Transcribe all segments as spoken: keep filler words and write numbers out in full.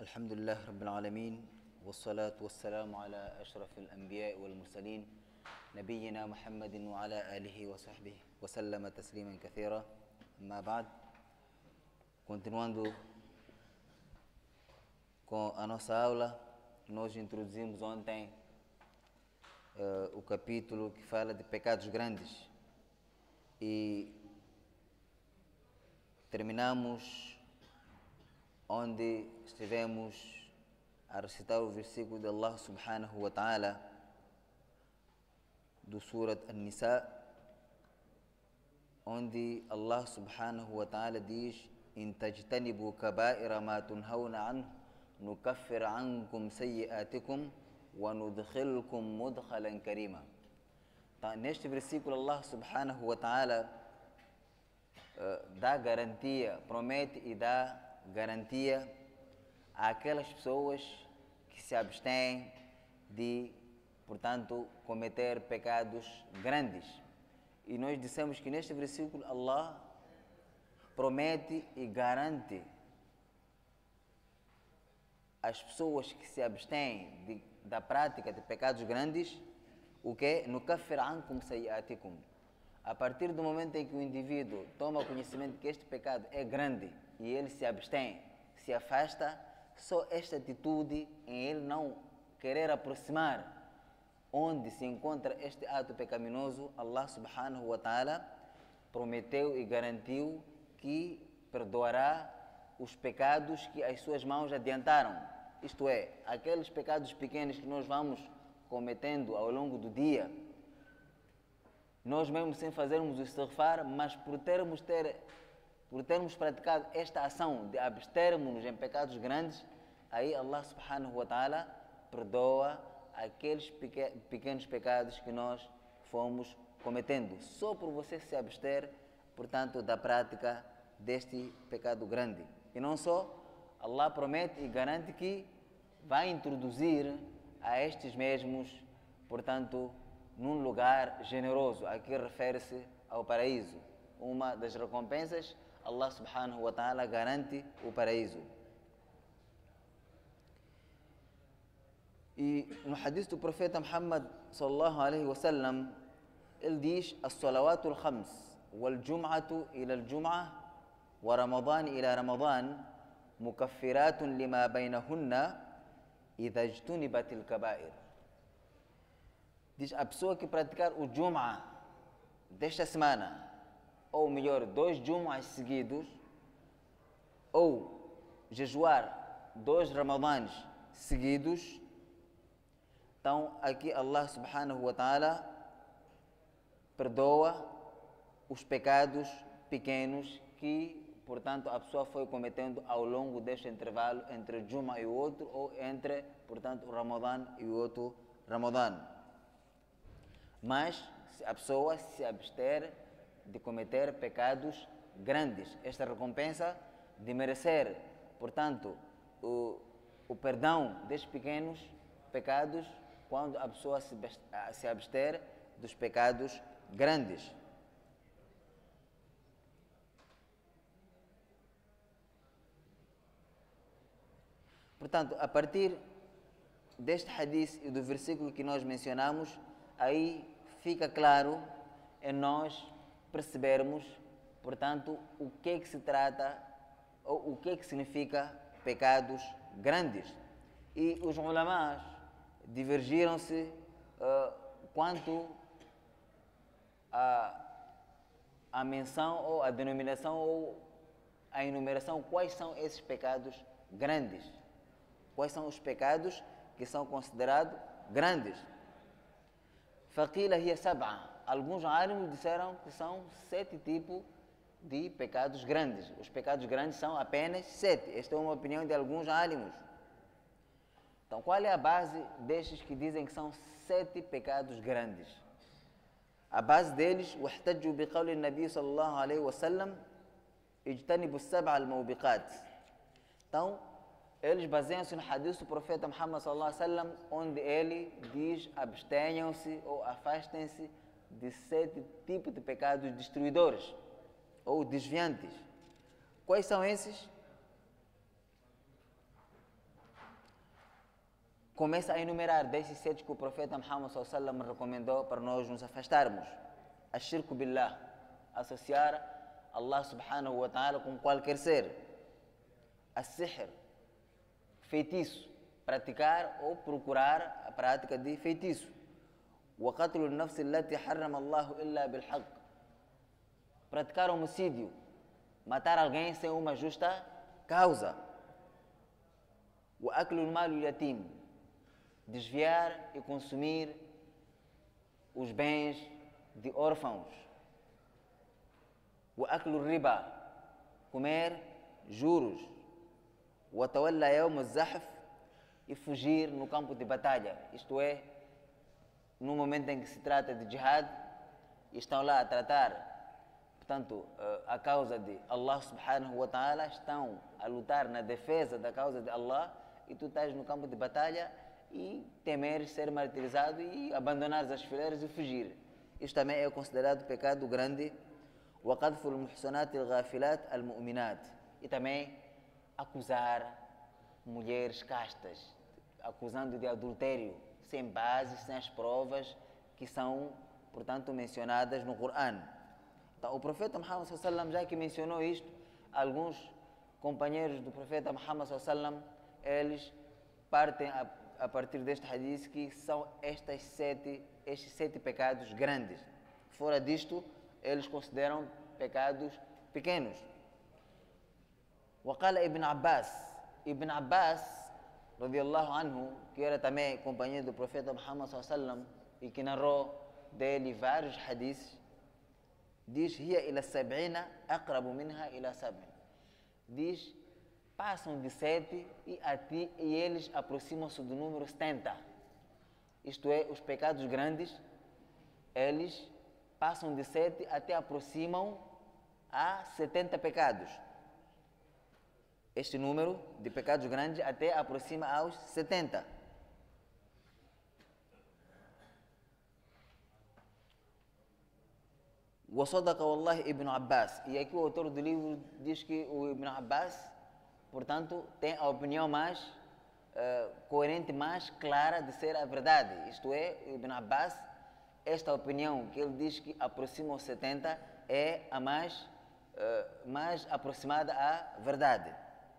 الحمد لله رب العالمين والصلاة والسلام على أشرف الأنبياء والمرسلين نبينا محمد وعلى آله وصحبه وسلم تسليما كثيرا. أما بعد, continuando com a nossa aula, nós introduzimos ontem uh, o capítulo que fala de pecados grandes e terminamos onde estivemos a recitar o versículo de Allah subhanahu wa ta'ala do Surat An-Nisa, onde Allah subhanahu wa ta'ala diz: In tajtanibu kaba'ira ma tunhawna anhu nukaffir ankum sayyi'atikum wa nudkhilkum mudkhalan karima. Então, neste versículo Allah subhanahu wa ta'ala uh, dá garantia, promete e dá garantia àquelas pessoas que se abstêm de, portanto, cometer pecados grandes. E nós dissemos que neste versículo Allah promete e garante às pessoas que se abstêm de, da prática de pecados grandes o que? Nukaffir ankum sayyi'atikum. A partir do momento em que o indivíduo toma conhecimento que este pecado é grande e ele se abstém, se afasta, só esta atitude em ele não querer aproximar onde se encontra este ato pecaminoso, Allah subhanahu wa ta'ala prometeu e garantiu que perdoará os pecados que as suas mãos adiantaram. Isto é, aqueles pecados pequenos que nós vamos cometendo ao longo do dia, nós mesmo sem fazermos o istighfar, mas por termos, ter, por termos praticado esta ação de abstermos-nos em pecados grandes, aí Allah subhanahu wa ta'ala perdoa aqueles pequenos pecados que nós fomos cometendo, só por você se abster, portanto, da prática deste pecado grande. E não só, Allah promete e garante que vai introduzir a estes mesmos, portanto, num lugar generoso. Aqui refere-se ao paraíso. Uma das recompensas, Allah subhanahu wa ta'ala garante o paraíso. E no hadith do profeta Muhammad sallallahu alaihi wasallam, ele diz: As-salawatu al-khams wal-jum'atu ila al-jum'ah wa ramadan ila ramadan mukaffiratun lima bainahunna idha ijtunibat al-kaba'ir. Diz: a pessoa que praticar o Jum'ah desta semana, ou melhor, dois Jum'ahs seguidos, ou jejuar dois Ramadãs seguidos, então aqui Allah subhanahu wa ta'ala perdoa os pecados pequenos que, portanto, a pessoa foi cometendo ao longo deste intervalo entre o Jum'ah e o outro, ou entre, portanto, o Ramadã e o outro Ramadã. Mas se a pessoa se abster de cometer pecados grandes, esta recompensa de merecer, portanto, o, o perdão destes pequenos pecados quando a pessoa se, se abster dos pecados grandes. Portanto, a partir deste hadith e do versículo que nós mencionamos, aí fica claro em nós percebermos, portanto, o que é que se trata, ou o que é que significa pecados grandes. E os ulamás divergiram-se uh, quanto a, a menção ou a denominação ou a enumeração, quais são esses pecados grandes. Quais são os pecados que são considerados grandes? Faqila hiya sab'a. Alguns álimos disseram que são sete tipos de pecados grandes. Os pecados grandes são apenas sete. Esta é uma opinião de alguns álimos. Então, qual é a base destes que dizem que são sete pecados grandes? A base deles, واحتجوا بقول النبي صلى الله عليه وسلم اجتنبوا السبع الموبقات. Então, eles baseiam-se no hadith do profeta Muhammad sallallahu alaihi wasallam, onde ele diz: abstenham-se ou afastem-se de sete tipos de pecados destruidores ou desviantes. Quais são esses? começa a enumerar desses sete que o profeta Muhammad sallallahu alaihi wasallam recomendou para nós nos afastarmos. Ashirku billah, associar Allah subhanahu wa ta'ala com qualquer ser. As-sihr, feitiço, praticar ou procurar a prática de feitiço. Wa qatlu an-nafs allati harrama Allah illa bil haqq, praticar homicídio, matar alguém sem uma justa causa. Wa aklu al-mal al-yatim, desviar e consumir os bens de órfãos. Wa aklu riba, comer juros. Wa tawalla yawm az-zahf, e fugir no campo de batalha, isto é, no momento em que se trata de jihad, e estão lá a tratar, portanto, a causa de Allah subhanahu wa ta'ala, estão a lutar na defesa da causa de Allah, e tu estás no campo de batalha e temeres ser martirizado e abandonares as fileiras e fugir. Isto também é considerado pecado grande. Wa qadfu al-muhsanat al-ghafilat al-mu'minat, e também acusar mulheres castas, acusando de adultério, sem bases, sem as provas que são, portanto, mencionadas no Coran. Então, o profeta Muhammad sallallahu alaihi wasallam, já que mencionou isto, alguns companheiros do profeta Muhammad sallallahu alaihi wasallam, eles partem a, a partir deste hadith que são estas sete, estes sete pecados grandes. Fora disto, eles consideram pecados pequenos. وقال ابن Abbas, Ibn Abbas, radiallahu anhu, que era também companheiro do profeta Muhammad sallallahu alaihi wasallam e que narrou dele vários hadiths, diz: "Hiya ila sab'ina aqrabu minha ila sab'in", diz, passam de sete e, ati, e eles aproximam-se do número setenta. Isto é, os pecados grandes, eles passam de sete até aproximam a setenta pecados. Este número de pecados grandes até aproxima aos setenta. وصدق والله ابن Abbas. E aqui o autor do livro diz que o Ibn Abbas, portanto, tem a opinião mais uh, coerente, mais clara de ser a verdade. Isto é, o Ibn Abbas, esta opinião que ele diz que aproxima aos setenta é a mais, uh, mais aproximada à verdade.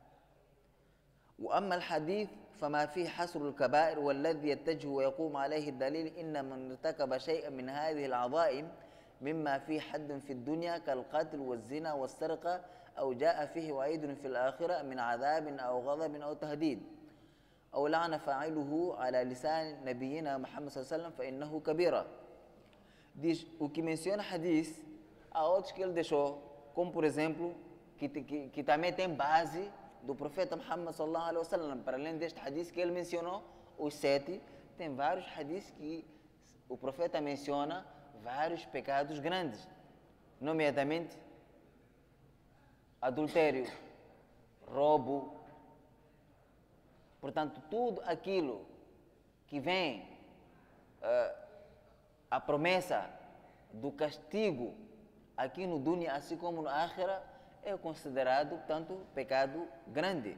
وأما الحديث فما فيه حصر الكبائر والذي يتجه ويقوم عليه الدليل إن من ارتكب شيئا من هذه العظائم مما فيه حد في الدنيا كالقتل والزنا والسرقة أو جاء فيه وعيد في الآخرة من عذاب أو غضب أو تهديد أو لعن فاعله على لسان نبينا محمد صلى الله عليه وسلم فإنه كبيرة. Diz, o que menciona hadith, há outros que ele deixou, como por exemplo, que, que, que também tem base do profeta Muhammad sallallahu alaihi wasallam. Para além deste hadith que ele mencionou, os sete, tem vários hadiths que o profeta menciona vários pecados grandes, nomeadamente adultério, roubo. Portanto, tudo aquilo que vem uh, a promessa do castigo aqui no dunya, assim como no akhira, é considerado, portanto, pecado grande.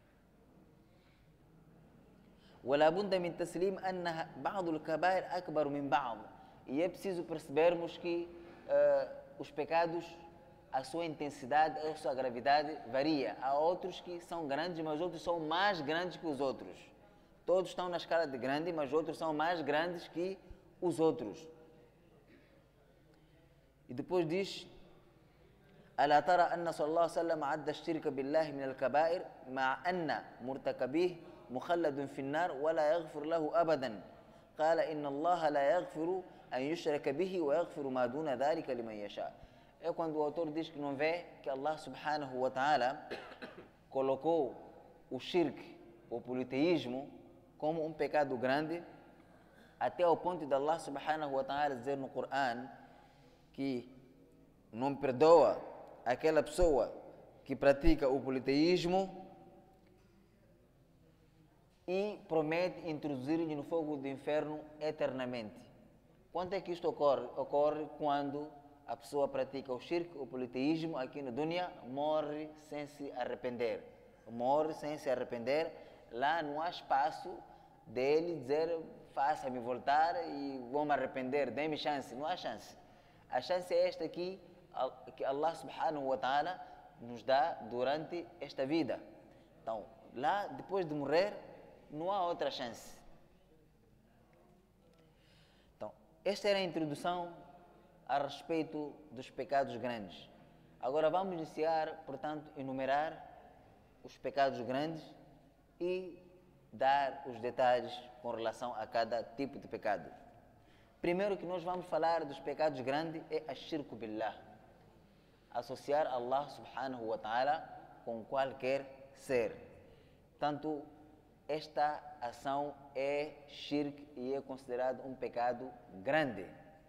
ولا بد من تسليم أن بعض الكبائر أكبر من بعض. E é preciso percebermos que uh, os pecados, a sua intensidade, a sua gravidade varia. Há outros que são grandes, mas outros são mais grandes que os outros. Todos estão na escala de grande, mas outros são mais grandes que os outros. E depois diz: ألا ترى أن صلى الله عليه وسلم عد الشرك بالله من الكبائر مع أن مرتكبيه مخلد في النار ولا يغفر له أبدا قال إن الله لا يغفر أن يشرك به ويغفر ما دون ذلك لمن يشاء. É quando o autor diz que não vê que Allah subhanahu wa ta'ala colocou o shirk, o politeísmo, como um pecado grande, até ao ponto de Allah subhanahu wa ta'ala dizer no Coran que não perdoa aquela pessoa que pratica o politeísmo e promete introduzir-lhe no fogo do inferno eternamente. Quando é que isto ocorre? Ocorre quando a pessoa pratica o shirk, o politeísmo, aqui no dunya, morre sem se arrepender. Morre sem se arrepender, lá não há espaço dele dizer, faça-me voltar e vou me arrepender, dê-me chance. Não há chance. A chance é esta aqui, que Allah subhanahu wa ta'ala nos dá durante esta vida. Então, lá, depois de morrer, não há outra chance. Então, esta era a introdução a respeito dos pecados grandes. Agora vamos iniciar, portanto, enumerar os pecados grandes e dar os detalhes com relação a cada tipo de pecado. Primeiro que nós vamos falar dos pecados grandes é ash-shirku billah. Associar Allah subhanahu wa ta'ala com qualquer ser. Portanto, esta ação é shirk e é considerado um pecado grande.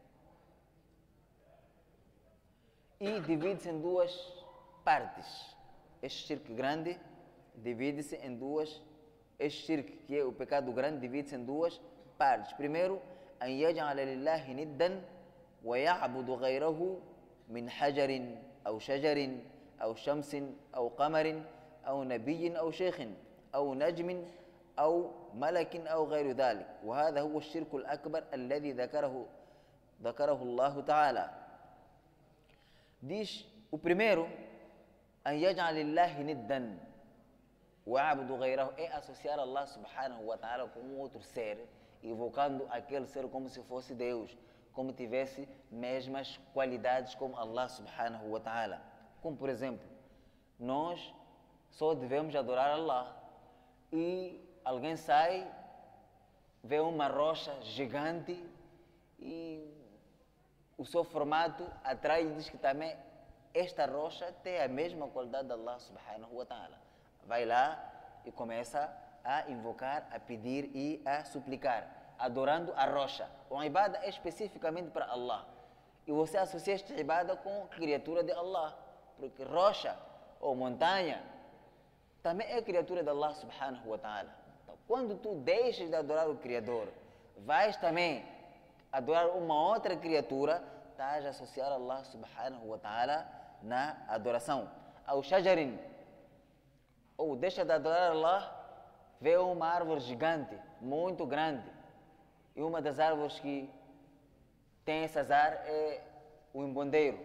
E divide-se em duas partes. Este shirk grande divide-se em duas. Este shirk, que é o pecado grande, divide-se em duas partes. Primeiro, an yaj'ala lillahi niddan wa ya'budu ghayrahu min hajarin aw shajarin aw shamsin aw qamarin aw nabiyyin aw shaykhin aw najmin aw malakin aw ghayru dhalik. Wa hadha huwa ash-shirk al-akbar alladhi dhakarahu dhakarahu Allah ta'ala. Diz o primeiro, an yaj'ala lillahi niddan wa ya'budu ghayrahu, é associar Allah subhanahu wa ta'ala com um outro ser, invocando aquele ser como se fosse Deus, como tivesse mesmas qualidades como Allah subhanahu wa ta'ala. Como por exemplo, nós só devemos adorar Allah e alguém sai, vê uma rocha gigante e o seu formato atrai e diz que também esta rocha tem a mesma qualidade de Allah subhanahu wa ta'ala. Vai lá e começa a invocar, a pedir e a suplicar, adorando a rocha. Uma ibada é especificamente para Allah. E você associa esta ibada com a criatura de Allah. Porque rocha ou montanha também é criatura de Allah subhanahu wa ta'ala. Então, quando tu deixas de adorar o Criador, vais também adorar uma outra criatura, estás a associar Allah subhanahu wa ta'ala na adoração. Ao shajarin, ou deixa de adorar Allah, vê uma árvore gigante, muito grande. E uma das árvores que tem esse azar é o embondeiro.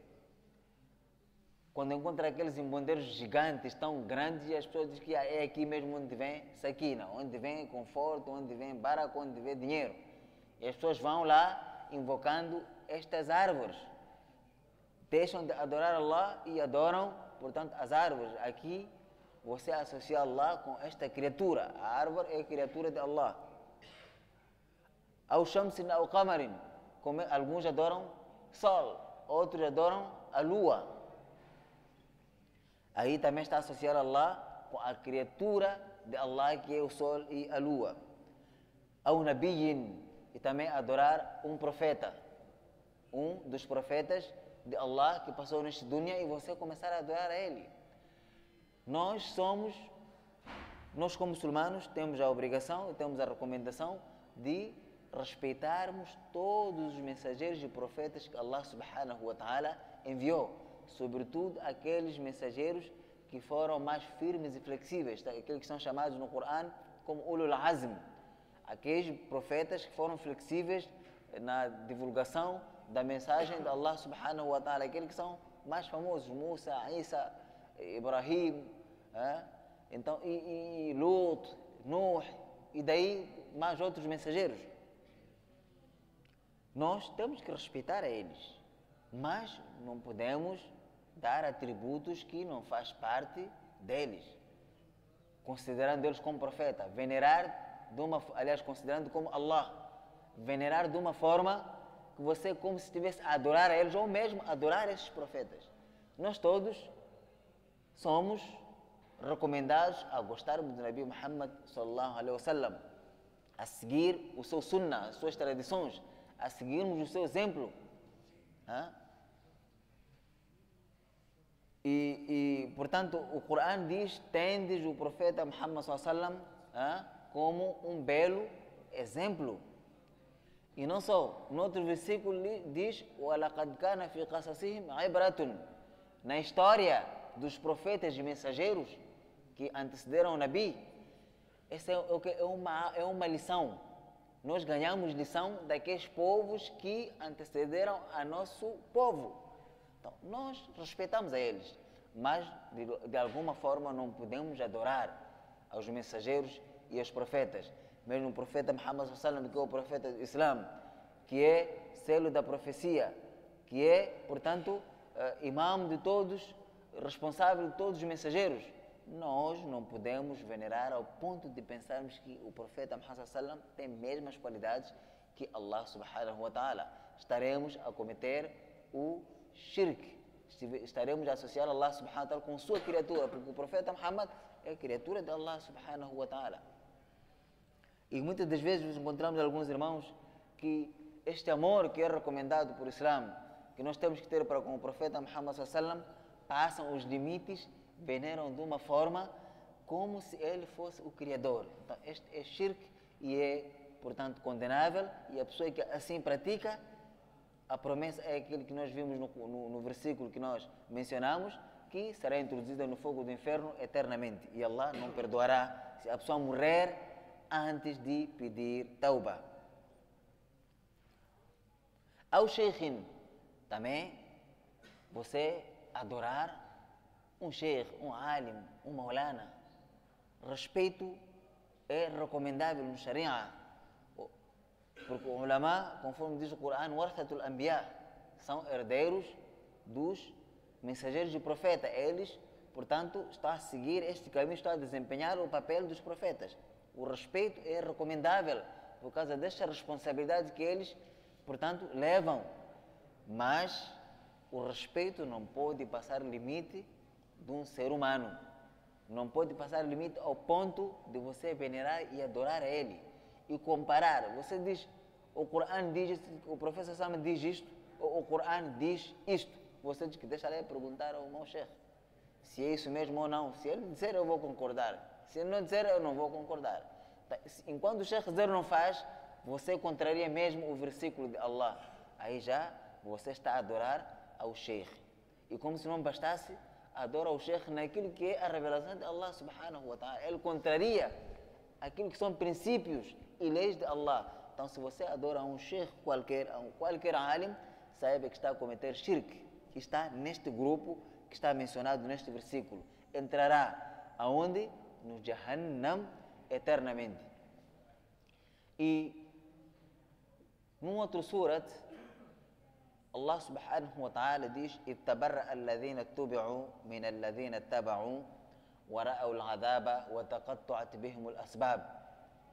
Quando encontra aqueles embondeiros gigantes, tão grandes, as pessoas dizem que é aqui mesmo onde vem sakina, onde vem conforto, onde vem baraka, onde vem dinheiro. E as pessoas vão lá invocando estas árvores. Deixam de adorar Allah e adoram, portanto, as árvores. Aqui você associa Allah com esta criatura. A árvore é a criatura de Allah. Ao shamsin, ao qamarin, como alguns adoram sol, outros adoram a lua. Aí também está associado Allah com a criatura de Allah, que é o sol e a lua. Ao nabiyyin, e também adorar um profeta, um dos profetas de Allah que passou neste dunya, e você começar a adorar a ele. Nós somos, nós como muçulmanos temos a obrigação e temos a recomendação de respeitarmos todos os mensageiros e profetas que Allah subhanahu wa ta'ala enviou, sobretudo aqueles mensageiros que foram mais firmes e flexíveis, aqueles que são chamados no Corão como Ulul Azm, aqueles profetas que foram flexíveis na divulgação da mensagem de Allah subhanahu wa ta'ala, aqueles que são mais famosos, Musa, Isa, Ibrahim, é? Então, e, e Lut, Nuh, e daí mais outros mensageiros. Nós temos que respeitar a eles, mas não podemos dar atributos que não faz parte deles, considerando eles como profeta, venerar de uma, aliás, considerando como Allah, venerar de uma forma que você como se estivesse a adorar a eles, ou mesmo adorar esses profetas. Nós todos somos recomendados a gostarmos do Nabi Muhammad sallallahu alaihi wasallam, a seguir o seu sunnah, as suas tradições, a seguirmos o seu exemplo. Hein? E, e, portanto, o Corão diz, tendes o profeta Muhammad sallallahu alaihi wasallam hein, como um belo exemplo. E não só, no outro versículo diz, وَلَقَدْ كَانَ فِي قَصَصِهِمْ عِبْرَةٌ, na história dos profetas e mensageiros que antecederam o Nabi, Essa é, o que- é uma, é uma lição. Nós ganhamos lição daqueles povos que antecederam a nosso povo. Então, nós respeitamos a eles, mas de, de alguma forma não podemos adorar aos mensageiros e aos profetas. Mesmo o profeta Muhammad sallallahu alaihi wasallam, que é o profeta do Islã, que é selo da profecia, que é, portanto, uh, imam de todos, responsável de todos os mensageiros. Nós não podemos venerar ao ponto de pensarmos que o profeta Muhammad sallallahu alaihi wasallam tem mesmas qualidades que Allah subhanahu wa ta'ala. Estaremos a cometer o shirk. Estaremos a associar Allah subhanahu wa ta'ala com sua criatura, porque o profeta Muhammad é a criatura de Allah subhanahu wa ta'ala. E muitas das vezes encontramos alguns irmãos que este amor que é recomendado por Islã, que nós temos que ter para com o profeta Muhammad sallallahu alaihi wasallam, passam os limites, veneram de uma forma como se ele fosse o Criador. Então, este é shirk e é, portanto, condenável, e a pessoa que assim pratica, a promessa é aquilo que nós vimos no, no, no versículo que nós mencionamos, que será introduzida no fogo do inferno eternamente. E Allah não perdoará se a pessoa morrer antes de pedir tauba. Ao sheikhin, também, você adorar um sheikh, um alim, um maulana. Respeito é recomendável no Sharia. Porque o ulama, conforme diz o Corão, warathatul anbiya, são herdeiros dos mensageiros de profeta. Eles, portanto, estão a seguir este caminho, estão a desempenhar o papel dos profetas. O respeito é recomendável por causa desta responsabilidade que eles, portanto, levam. Mas o respeito não pode passar limite de um ser humano. Não pode passar limite ao ponto de você venerar e adorar a ele. E comparar. Você diz, o Corão diz, o professor Sam diz isto, ou o Corão diz isto. Você diz que deixarei perguntar ao meu chefe se é isso mesmo ou não. Se ele disser, eu vou concordar. Se ele não disser, eu não vou concordar. Enquanto o chefe dizer não faz, você contraria mesmo o versículo de Allah. Aí já você está a adorar ao sheikh. E como se não bastasse, adora ao sheikh naquilo que é a revelação de Allah subhanahu wa ta'ala. Ele contraria aquilo que são princípios e leis de Allah. Então, se você adora a um sheikh qualquer, a um qualquer alim, saiba que está a cometer shirk. Que está neste grupo que está mencionado neste versículo. Entrará aonde? No Jahannam eternamente. E num outro surat, Allah subhanahu wa ta'ala diz: "Ittabarra alladhina tubi'u min alladhina taba'u wa ra'aw al'adhaba wa taqatta'at bihim al-asbab."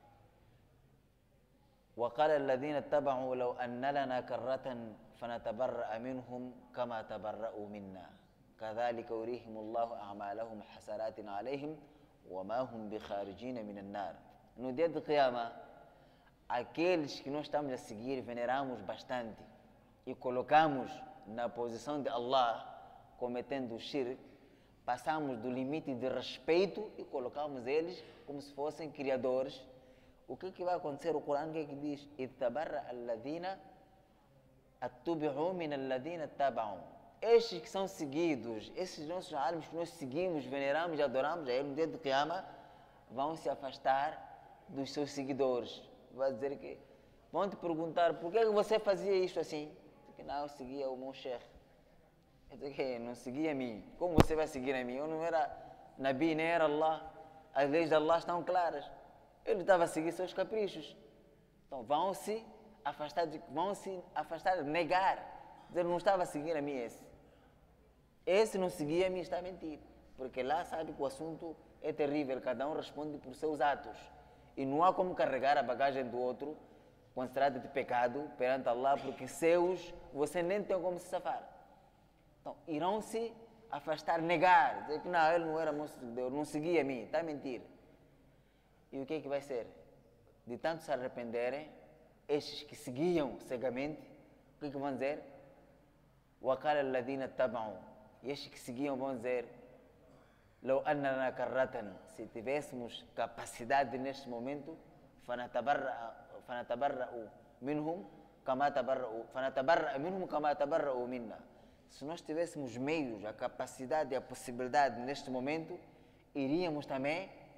وقال الذين اتبعوا لو أن لنا كرة فنتبرأ منهم كما تبرأوا منا كذلك يريهم الله أعمالهم حسرات عليهم وما هم بخارجين من النار. No dia de Qiyamah, aqueles que nós estamos a seguir, veneramos bastante e colocamos na posição de Allah, cometendo shirk, passamos do limite de respeito e colocamos eles como se fossem criadores. O que, que vai acontecer? O Corão que, é que diz? Ittabarra alladhina attubi'u min alladhina taba'u. Estes que são seguidos, esses nossos almas que nós seguimos, veneramos e adoramos, a ele no dia de Qiyamah, vão se afastar dos seus seguidores. Vai dizer que vão te perguntar por que, que você fazia isto assim? Porque não, eu seguia o meu sheikh. Eu digo que não seguia a mim. Como você vai seguir a mim? Eu não era Nabi, nem era Allah. As leis de Allah estão claras. Ele estava a seguir seus caprichos. Então vão se afastar, de, vão se afastar, negar. Dizer, não estava a seguir a mim esse. Esse não seguia a mim, está a mentir. Porque lá sabe que o assunto é terrível, cada um responde por seus atos. E não há como carregar a bagagem do outro quando se trata de pecado perante Allah, porque seus você nem tem como se safar. Então irão se afastar, negar, dizer que não, ele não era moço de Deus, não seguia a mim, está a mentir. E o que é que vai ser? De tanto se arrependerem, estes que seguiam cegamente, o que é que vão dizer? وَقَالَ الَّذِينَ اتَّبَعُوا. E estes que seguiam vão dizer: لَوْ أَنَّنَا كَرَّةً. Se tivéssemos capacidade neste momento, فَنَتَبَرَّأُ مِنْهُمْ كَمَا تَبَرَّأُوا فَنَتَبَرَّأَ مِنْهُمْ كَمَا تَبَرَّأُوا مِنَّا. Se nós tivéssemos meios, a capacidade e a possibilidade neste momento, iríamos também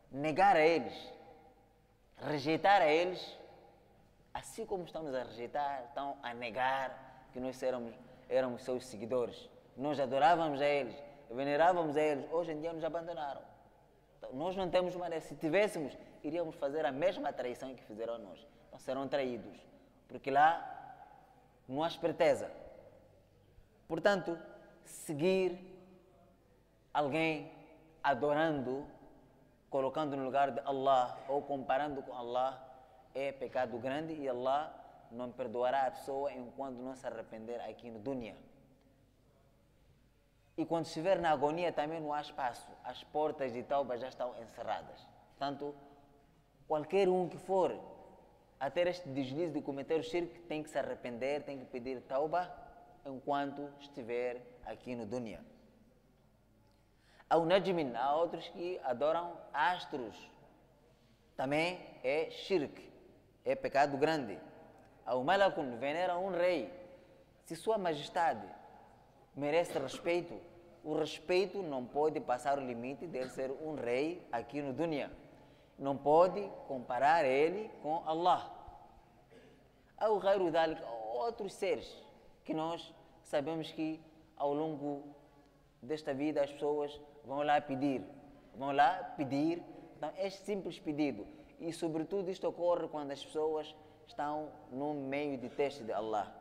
negar a eles, rejeitar a eles, assim como estamos a rejeitar, estão a negar que nós éramos, éramos seus seguidores. Nós adorávamos a eles, venerávamos a eles, hoje em dia nos abandonaram. Então, nós não temos maneira, se tivéssemos, iríamos fazer a mesma traição que fizeram a nós. Então serão traídos, porque lá não há esperteza. Portanto, seguir alguém adorando, colocando no lugar de Allah ou comparando com Allah é pecado grande e Allah não perdoará a pessoa enquanto não se arrepender aqui no dunya. E quando estiver na agonia também não há espaço, as portas de tauba já estão encerradas. Portanto, qualquer um que for a ter este deslize de cometer o shirk tem que se arrepender, tem que pedir tauba enquanto estiver aqui no dunya. Ao najmin, há outros que adoram astros, também é shirk, é pecado grande. Ao malakun, venera um rei, se sua majestade merece respeito, o respeito não pode passar o limite de ele ser um rei aqui no dunya. Não pode comparar ele com Allah. Ao ghairu dhalik, outros seres que nós sabemos que ao longo desta vida as pessoas vão lá pedir, vão lá pedir, então este simples pedido, e sobretudo isto ocorre quando as pessoas estão no meio de teste de Allah.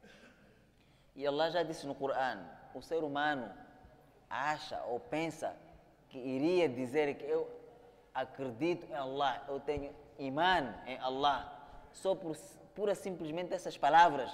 E Allah já disse no Coran, o ser humano acha ou pensa que iria dizer que eu acredito em Allah, eu tenho iman em Allah, só por pura simplesmente essas palavras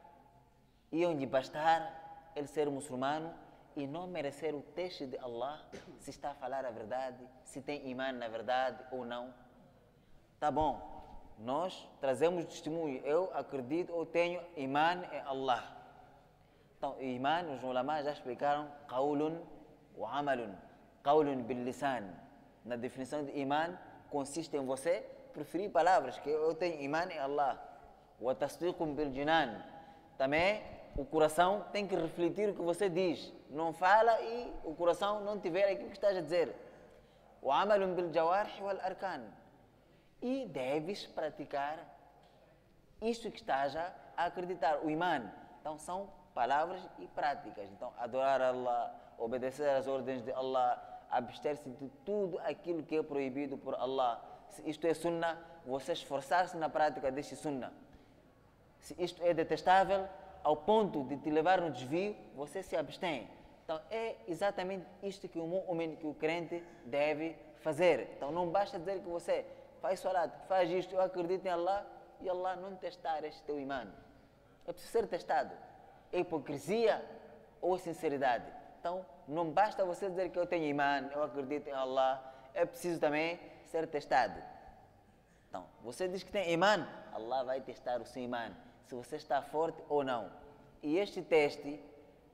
iam lhe bastar ele ser muçulmano e não merecer o teste de Allah, se está a falar a verdade, se tem iman na verdade ou não. Tá bom, nós trazemos testemunho, eu acredito ou tenho iman em Allah. Então, iman, os ulama já explicaram, qawlun wa amalun, qawlun bil lisan. Na definição de iman, consiste em você preferir palavras, que eu tenho iman em Allah. Wa tasdiqun bil jinan. Também o coração tem que refletir o que você diz. Não fala e o coração não tiver aquilo que estás a dizer. Wa amalun bil jawarih wal arkan. E deves praticar isto que estás a acreditar, o iman. Então, são palavras e práticas. Então, adorar Allah, obedecer às ordens de Allah, abster-se de tudo aquilo que é proibido por Allah. Se isto é sunnah, você esforçar-se na prática deste sunnah. Se isto é detestável, ao ponto de te levar no desvio, você se abstém. Então, é exatamente isto que o mu'min, que o crente deve fazer. Então, não basta dizer que você faz salat, faz isto, eu acredito em Allah, e Allah não testar este teu iman. É preciso ser testado. É hipocrisia ou sinceridade? Então, não basta você dizer que eu tenho iman, eu acredito em Allah, é preciso também ser testado. Então, você diz que tem iman, Allah vai testar o seu iman, se você está forte ou não. E este teste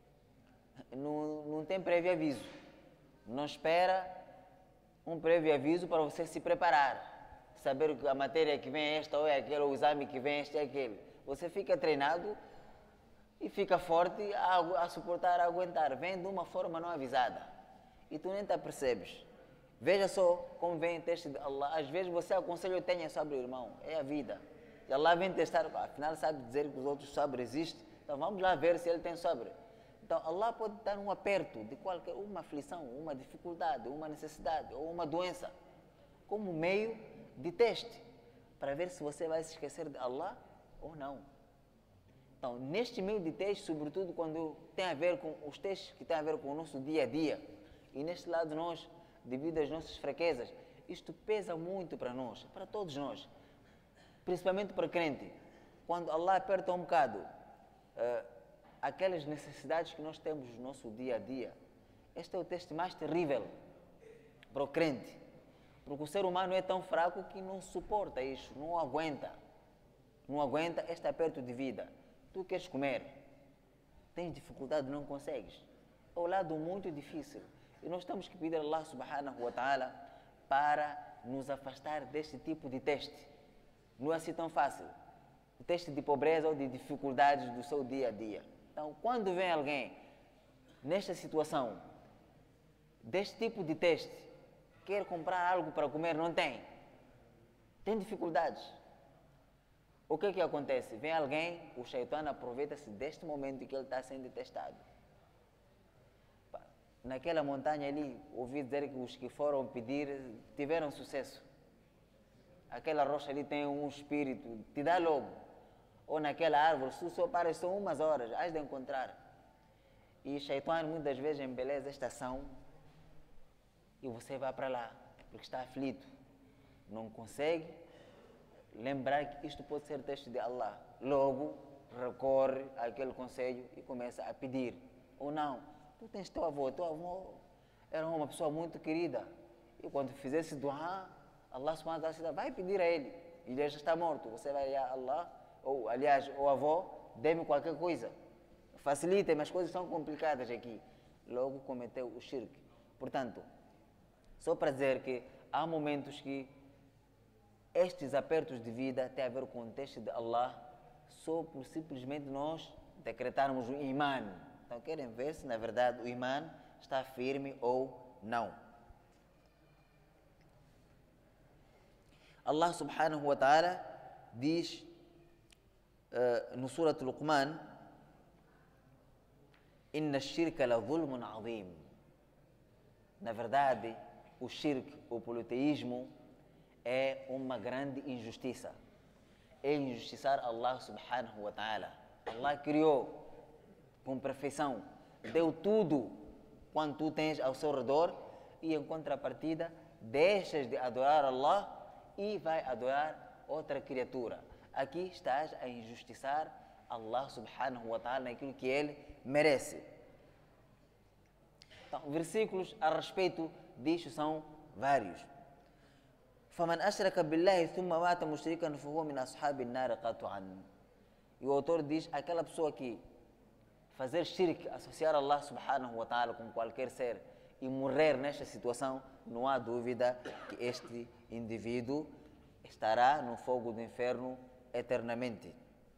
não, não tem prévio aviso. Não espera um prévio aviso para você se preparar. Saber que a matéria que vem é esta ou é aquela, ou o exame que vem é este ou é aquele. Você fica treinado e fica forte a, a suportar, a aguentar. Vem de uma forma não avisada. E tu nem te apercebes. Veja só como vem o teste de Allah. Às vezes você aconselha, tenha sobre o irmão. É a vida. E Allah vem testar. Afinal sabe dizer que os outros sobre existem. Então vamos lá ver se ele tem sobre. Então Allah pode dar um aperto de qualquer, uma aflição, uma dificuldade, uma necessidade ou uma doença. Como meio de teste. Para ver se você vai se esquecer de Allah ou não. Então, neste meio de teste, sobretudo quando tem a ver com os testes que têm a ver com o nosso dia a dia, e neste lado nós, devido às nossas fraquezas, isto pesa muito para nós, para todos nós, principalmente para o crente. Quando Allah aperta um bocado uh, aquelas necessidades que nós temos no nosso dia a dia, este é o teste mais terrível para o crente, porque o ser humano é tão fraco que não suporta isso, não aguenta, não aguenta este aperto de vida. Tu queres comer, tens dificuldade, não consegues. É um lado muito difícil. E nós temos que pedir a Allah subhanahu wa ta'ala para nos afastar deste tipo de teste. Não é assim tão fácil. O teste de pobreza ou de dificuldades do seu dia a dia. Então, quando vem alguém nesta situação, deste tipo de teste, quer comprar algo para comer, não tem. Tem dificuldades. O que é que acontece? Vem alguém, o Shaitã aproveita-se deste momento que ele está sendo testado. Naquela montanha ali, ouvi dizer que os que foram pedir tiveram sucesso. Aquela rocha ali tem um espírito, te dá logo. Ou naquela árvore, se só paras só umas horas, has de encontrar. E Shaitã muitas vezes embeleza esta ação e você vai para lá, porque está aflito. Não consegue lembrar que isto pode ser teste de Allah. Logo, recorre àquele conselho e começa a pedir. Ou não, tu tens teu avô, teu avô era uma pessoa muito querida. E quando fizesse dua, Allah subhanahu wa ta'ala vai pedir a ele. E ele já está morto. Você vai a Allah, ou aliás, o avô, dê-me qualquer coisa. Facilita-me, as coisas são complicadas aqui. Logo cometeu o shirk. Portanto, só para dizer que há momentos que estes apertos de vida têm a ver com o teste de Allah só por simplesmente nós decretarmos o imã. Então querem ver se na verdade o imã está firme ou não. Allah subhanahu wa ta'ala diz uh, no Surat Luqman: Inna shirka la zulmun azim. Na verdade, o shirk, o politeísmo, é uma grande injustiça. É injustiçar Allah subhanahu wa ta'ala. Allah criou com perfeição, deu tudo quanto tu tens ao seu redor e em contrapartida deixas de adorar Allah e vai adorar outra criatura. Aqui estás a injustiçar Allah subhanahu wa ta'ala naquilo que ele merece. Então, versículos a respeito disto são vários. فَمَنْ أَشْرَكَ بِاللَّهِ ثُمَّ مَاتَ مُشْرِكًا فَهُوَ مِنْ أَصْحَابِ النَّارِ قَطْعًا. E o autor diz, aquela pessoa que fazer shirk, associar Allah subhanahu wa ta'ala com qualquer ser e morrer nesta situação, não há dúvida que este indivíduo estará no fogo do inferno eternamente.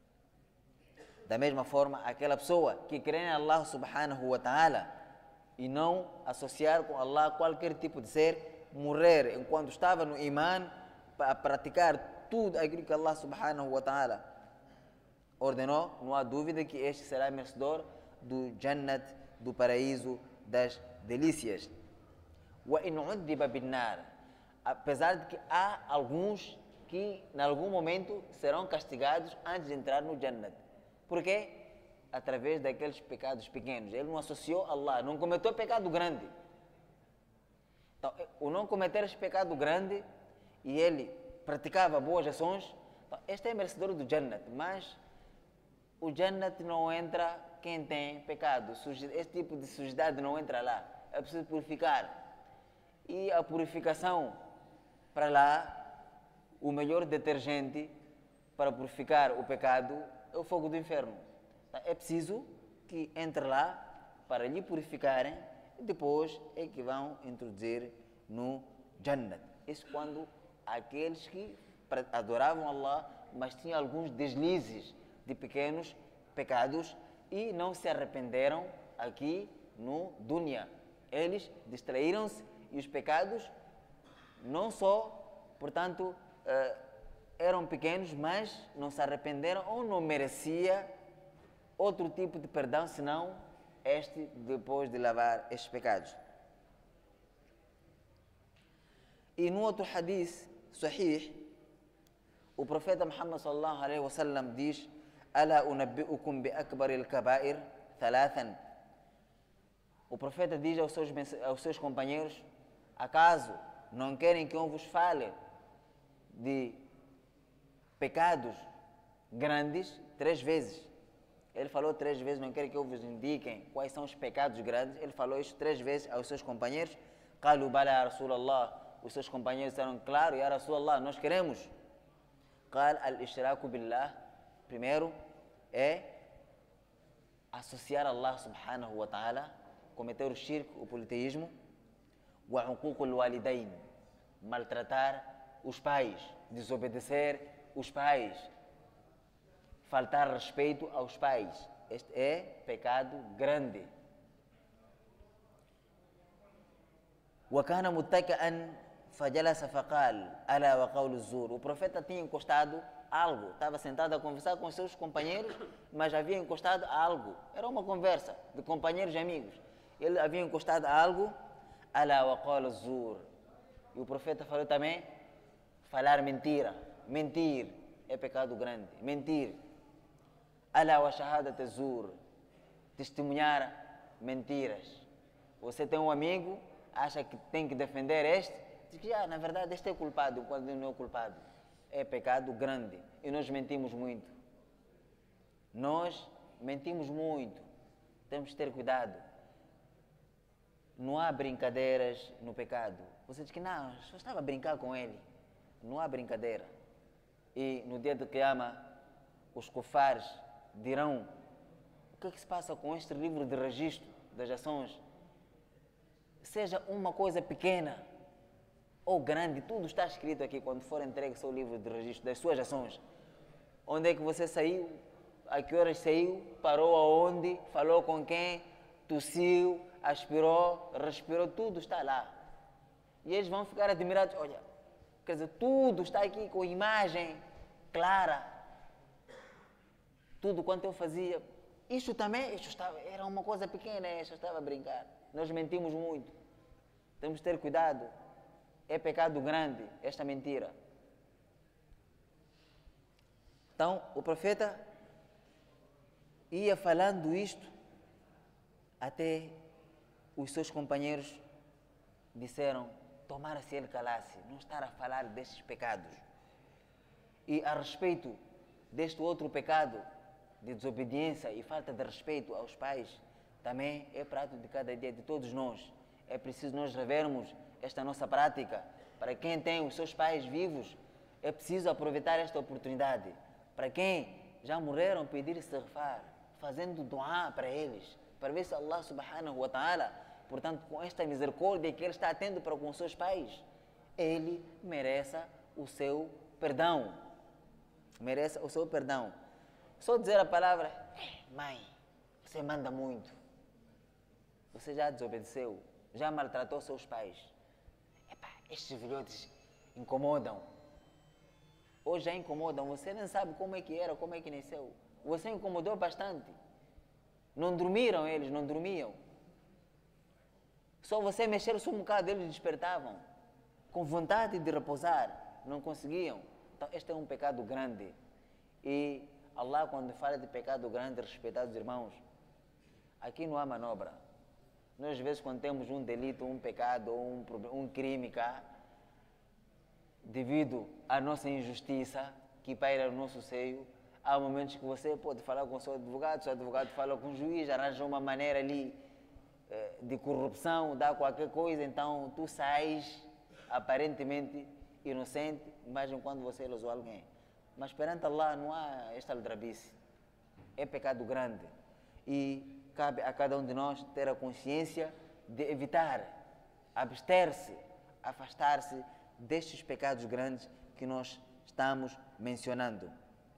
Da mesma forma, aquela pessoa que crê em Allah subhanahu wa ta'ala e não associar com Allah qualquer tipo de ser, morrer enquanto estava no imã, para praticar tudo aquilo que Allah subhanahu wa ta'ala ordenou, não há dúvida que este será merecedor do Jannat, do paraíso, das delícias. وَإِنْ عُذِّبَ بِالنَّارِ. Apesar de que há alguns que, em algum momento, serão castigados antes de entrar no Jannat. Por quê? Através daqueles pecados pequenos. Ele não associou Allah, não cometeu pecado grande. Então, o não cometer esse pecado grande e ele praticava boas ações, então, este é merecedor do Jannat, mas o Jannat não entra quem tem pecado. Esse tipo de sujidade não entra lá. É preciso purificar. E a purificação, para lá, o melhor detergente para purificar o pecado é o fogo do inferno. Então, é preciso que entre lá para lhe purificarem e depois é que vão introduzir no Jannat. Isso quando aqueles que adoravam Allah, mas tinham alguns deslizes de pequenos pecados e não se arrependeram aqui no Dunya. Eles distraíram-se e os pecados não só, portanto, uh, eram pequenos, mas não se arrependeram ou não merecia outro tipo de perdão, senão este depois de lavar estes pecados. E no outro hadith, sahih, o profeta Muhammad sallallahu alaihi wasallam diz: Ala unabbi'ukum bi akbar al-kaba'ir thalathan. O profeta diz aos seus, aos seus companheiros: acaso não querem que eu vos fale de pecados grandes? Três vezes. Ele falou três vezes, não querem que eu vos indiquem quais são os pecados grandes. Ele falou isso três vezes aos seus companheiros. Qalu bala ya Rasulallah. Os seus companheiros disseram: claro, ya Rasulallah, nós queremos. Qal al-ishraku billah. Primeiro é associar Allah subhanahu wa ta'ala, cometer o shirk, o politeísmo. Wa uquq al-walidain. Maltratar os pais, desobedecer os pais, faltar respeito aos pais. Este é pecado grande. وَكَانَ مُتَّكِئًا فَجَلَسَ فَقَالَ أَلَا وَقَوْلُ الزُّورِ. O profeta tinha encostado algo, estava sentado a conversar com seus companheiros, mas havia encostado algo. Era uma conversa de companheiros e amigos. Ele havia encostado algo, أَلَا وَقَوْلُ الزُّورِ. E o profeta falou também, falar mentira. Mentir é pecado grande. Mentir. أَلَا وَشَهَادَةَ الزُّورِ. Testemunhar mentiras. Você tem um amigo, acha que tem que defender este, diz que, ah, na verdade, este é culpado, quando ele não é culpado. É pecado grande. E nós mentimos muito. Nós mentimos muito. Temos que ter cuidado. Não há brincadeiras no pecado. Você diz que, não, só estava a brincar com ele. Não há brincadeira. E no dia do Qiyama, os kufares dirão, o que é que se passa com este livro de registro das ações? Seja uma coisa pequena ou grande, tudo está escrito aqui quando for entregue o seu livro de registro das suas ações. Onde é que você saiu? A que horas saiu? Parou aonde? Falou com quem? Tossiu? Aspirou? Respirou? Tudo está lá. E eles vão ficar admirados. Olha, quer dizer, tudo está aqui com imagem clara. Tudo quanto eu fazia. Isto também, isto estava, era uma coisa pequena, isto estava a brincar. Nós mentimos muito. Temos que ter cuidado. É pecado grande esta mentira. Então, o profeta ia falando isto até os seus companheiros disseram, tomara se ele calasse, não estar a falar destes pecados. E a respeito deste outro pecado de desobediência e falta de respeito aos pais, também é prato de cada dia de todos nós. É preciso nós revermos esta nossa prática. Para quem tem os seus pais vivos, é preciso aproveitar esta oportunidade. Para quem já morreram, pedir istighfar, fazendo dua para eles, para ver se Allah subhanahu wa ta'ala, portanto, com esta misericórdia que Ele está tendo para com os seus pais, Ele merece o seu perdão. Merece o seu perdão. Só dizer a palavra, mãe, você manda muito. Você já desobedeceu, já maltratou seus pais. Epá, estes filhotes incomodam. Hoje já incomodam, você nem sabe como é que era, como é que nasceu. Você incomodou bastante. Não dormiram eles, não dormiam. Só você mexer-se um bocado, eles despertavam. Com vontade de repousar, não conseguiam. Então, este é um pecado grande. E Allah, quando fala de pecado grande, respeitados irmãos, aqui não há manobra. Nós, às vezes, quando temos um delito, um pecado, um, um crime cá, devido à nossa injustiça que paira no nosso seio, há momentos que você pode falar com o seu advogado, o seu advogado fala com o juiz, arranja uma maneira ali eh, de corrupção, dá qualquer coisa, então tu sais aparentemente inocente, mas enquanto você ilusou alguém. Mas perante Allah não há esta aldrabice. É pecado grande. E cabe a cada um de nós ter a consciência de evitar, abster-se, afastar-se destes pecados grandes que nós estamos mencionando.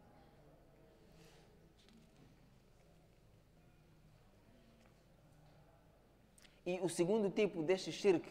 E o segundo tipo deste shirk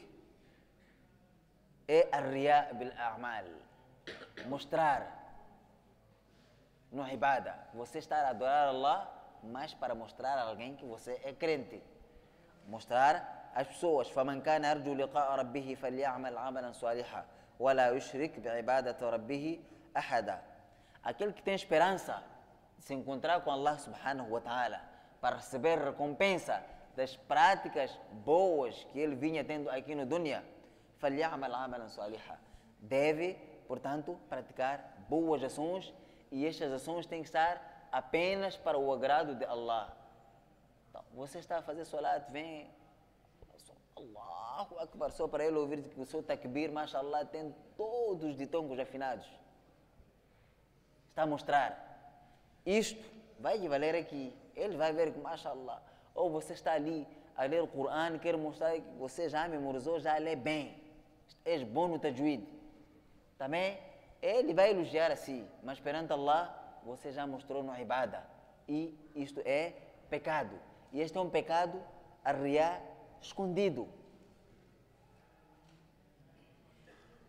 é ar-riya bil-a'mal. Mostrar no ibada. Você estar a adorar Allah, mas para mostrar a alguém que você é crente. Mostrar às pessoas. فَمَنْ كَانَ يَرْجُو لِقَاءَ رَبِّهِ فَلْيَعْمَلْ عَمَلًا صَالِحًا وَلَا يُشْرِكْ بِعِبَادَةِ رَبِّهِ أَحَدًا. Aquele que tem esperança de se encontrar com Allah subhanahu wa ta'ala para receber recompensa das práticas boas que ele vinha tendo aqui no dunya, فَلْيَعْمَلْ عَمَلًا صَالِحًا. Deve, portanto, praticar boas ações e estas ações têm que estar apenas para o agrado de Allah. Então, você está a fazer salat, vem Allahu Akbar, só para ele ouvir que o seu takbir, mashallah, tem todos os ditongos afinados. Está a mostrar. Isto vai lhe valer aqui. Ele vai ver que, mashallah, ou você está ali a ler o Coran, quer mostrar que você já memorizou, já lê bem. És bom no tajwid. Também, ele vai elogiar assim, mas perante Allah, você já mostrou no ibada. E isto é pecado. E este é um pecado, ar-riya, escondido.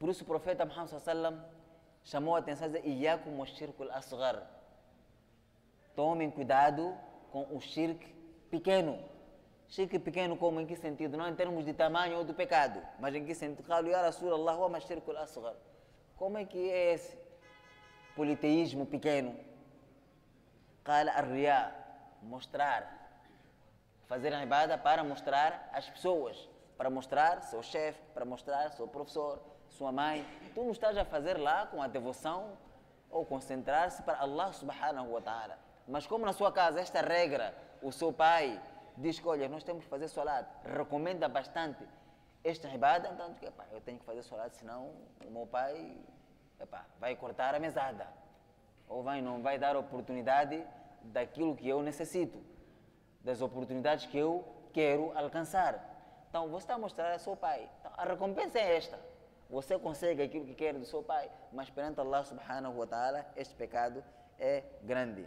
Por isso o profeta Muhammad sallallahu alaihi wasallam chamou a atenção e disse: "Iyakum wa shirkul asghar." Tomem cuidado com o shirk pequeno. Shirk pequeno como em que sentido? Não em termos de tamanho ou do pecado, mas em que sentido? Qalu ya Rasulallah wa ma shirkul asghar. Como é que é esse politeísmo pequeno? Qala ar-riya, mostrar. Fazer a ibada para mostrar às pessoas, para mostrar seu chefe, para mostrar seu professor, sua mãe. Tu não estás a fazer lá com a devoção ou concentrar-se para Allah subhanahu wa ta'ala. Mas como na sua casa esta regra, o seu pai diz que, olha, nós temos que fazer salat, recomenda bastante esta ibada, então epá, eu tenho que fazer salat, senão o meu pai epá, vai cortar a mesada, ou vai, não vai dar oportunidade daquilo que eu necessito, das oportunidades que eu quero alcançar. Então você está a mostrar ao seu pai, então, a recompensa é esta, você consegue aquilo que quer do seu pai, mas perante Allah subhanahu wa ta'ala este pecado é grande.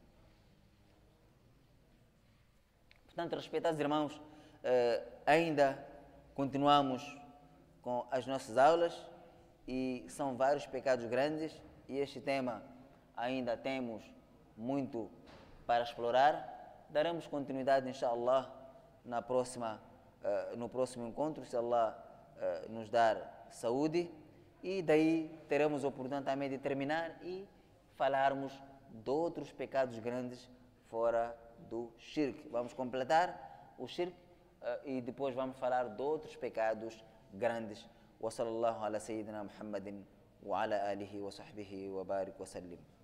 Portanto, respeitados irmãos, eh, ainda continuamos com as nossas aulas e são vários pecados grandes e este tema ainda temos muito para explorar. Daremos continuidade, inshallah, na próxima, eh, no próximo encontro, se Allah eh, nos dar saúde, e daí teremos a oportunidade também de terminar e falarmos de outros pecados grandes fora do shirk. Vamos completar o shirk uh, e depois vamos falar de outros pecados grandes. Wa sallallahu ala sayyidina Muhammadin wa ala alihi wa sahbihi wa barik wa sallim.